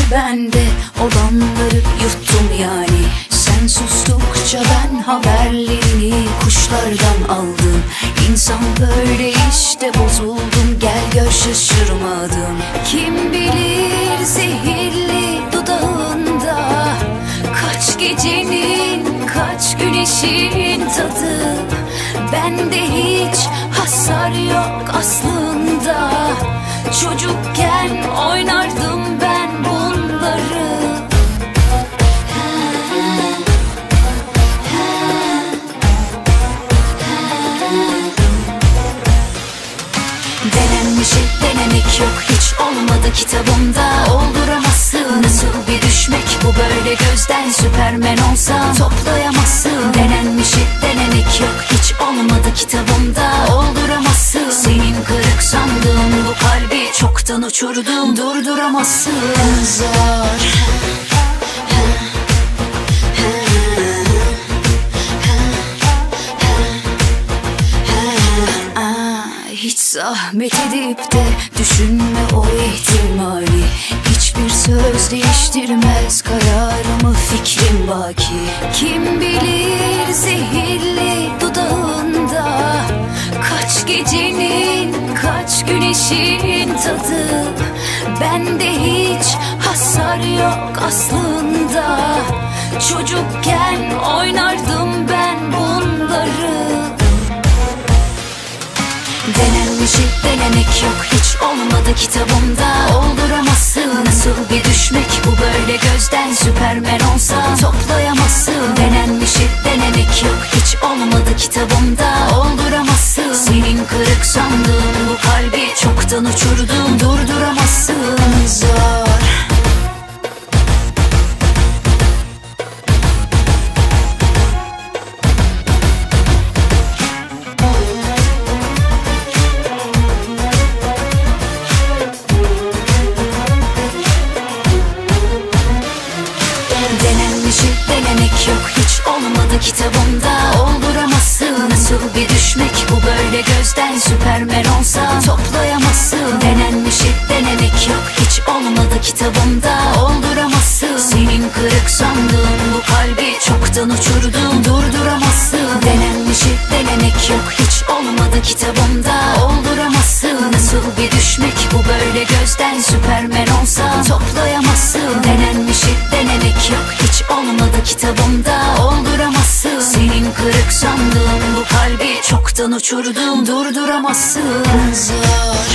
ben de olanları yuttum yani. Sen sustukça ben haberlerini kuşlardan aldım. İnsan böyle işte, bozuldum, gel gör şaşırmadım. Kim bilir zehirli dudağında kaç gecenin kaç güneşin tadı. Bende hiç hasar yok aslında. Çocukken oynardım ben bunları. Denenmişi denemek yok, hiç olmadı kitabımda. Olduramazsın, nasıl bir düşmek bu böyle gözden. Süpermen olsan toplayamazsın. Denenmişi denemek yok, hiç olmadı kitabımda. Olduramazsın. Senin kırık sandığın bu kalbi çoktan uçurdum. Durduramazsın. Zor. Hiç zahmet edip de düşünme o ihtimali. Hiçbir söz değiştirmez kararımı, fikrim baki. Kim bilir zehirli dudağında kaç gecenin kaç güneşin tadı. Bende hiç hasar yok aslında. Çocukken oynardım ben bunları. Denenmişi denemek yok, hiç olmadı kitabımda. Olduramazsın, nasıl bir düşmek bu böyle gözden. Süpermen olsan toplayamazsın. Denenmişi denemek yok, hiç olmadı kitabımda. Olduramazsın. Senin kırık sandığın bu kalbi çoktan uçurdum. Durduramazsın. Zor. Denenmişi denemek yok, hiç olmadı kitabımda. Olduramazsın, nasıl bir düşmek bu böyle gözden. Süpermen olsan toplayamazsın. Denenmişi denemek yok, hiç olmadı kitabımda. Olduramazsın. Senin kırık sandığın bu kalbi çoktan uçurdum. Durduramazsın. Denenmişi denemek yok, hiç olmadı kitabımda. Olduramazsın, nasıl bir düşmek bu böyle gözden. Süpermen olsan toplayamazsın. Denenmişi denemek yok, hiç olmadı kitabımda. Olduramazsın. Senin kırık sandığın bu kalbi çoktan uçurdum. Durduramazsın. Zor.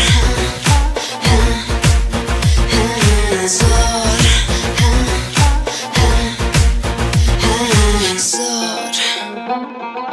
Zor. Zor.